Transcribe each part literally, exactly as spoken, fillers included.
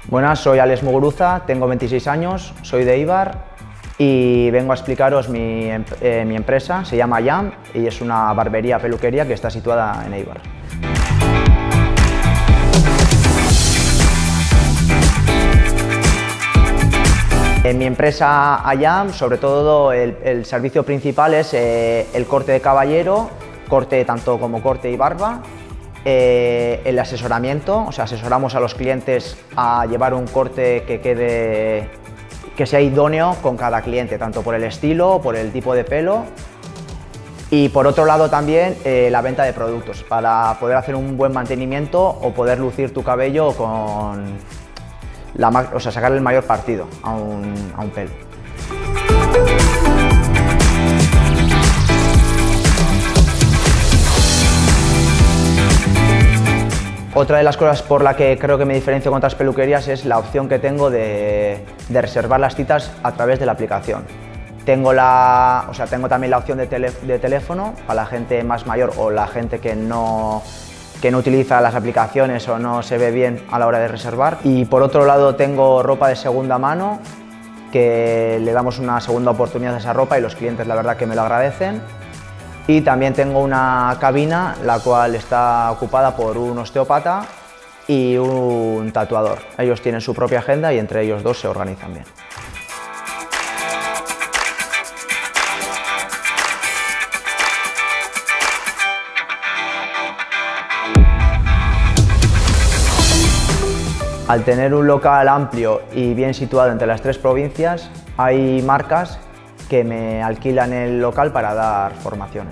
Buenas, soy Alex Muguruza, tengo veintiséis años, soy de Eibar y vengo a explicaros mi, eh, mi empresa. Se llama Yam y es una barbería peluquería que está situada en Eibar. En mi empresa Yam, sobre todo el, el servicio principal es eh, el corte de caballero, corte tanto como corte y barba, eh, el asesoramiento, o sea, asesoramos a los clientes a llevar un corte que quede, que sea idóneo con cada cliente, tanto por el estilo, por el tipo de pelo. Y por otro lado también eh, la venta de productos, para poder hacer un buen mantenimiento o poder lucir tu cabello con la, o sea, sacarle el mayor partido a un, a un pelo. Otra de las cosas por la que creo que me diferencio con otras peluquerías es la opción que tengo de, de reservar las citas a través de la aplicación. Tengo, la, o sea, tengo también la opción de, tele, de teléfono para la gente más mayor o la gente que no, que no utiliza las aplicaciones o no se ve bien a la hora de reservar. Y por otro lado tengo ropa de segunda mano, que le damos una segunda oportunidad a esa ropa y los clientes la verdad que me lo agradecen. Y también tengo una cabina la cual está ocupada por un osteópata y un tatuador. Ellos tienen su propia agenda y entre ellos dos se organizan bien. Al tener un local amplio y bien situado entre las tres provincias, hay marcas que me alquilan el local para dar formaciones.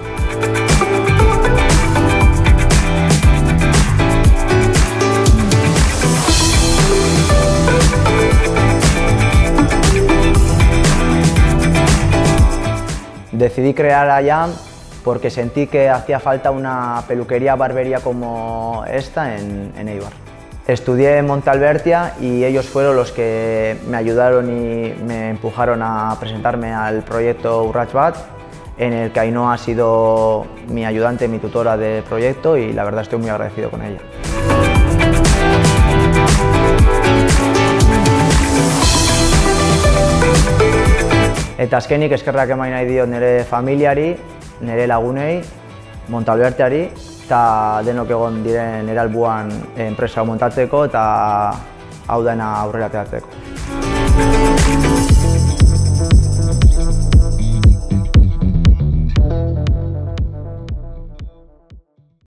Decidí crear a Yam porque sentí que hacía falta una peluquería barbería como esta en, en Eibar. Estudié en Montalbertia y ellos fueron los que me ayudaron y me empujaron a presentarme al proyecto Urrats Bat, en el que Ainhoa ha sido mi ayudante, mi tutora de proyecto y la verdad estoy muy agradecido con ella. Eta azkenik eskerrak eman nahi diot nire familiari, nire lagunei, Montalbertiari, eta denok egon diren nire alboan enpresa hau montatzeko eta hau dena aurrera ateratzeko.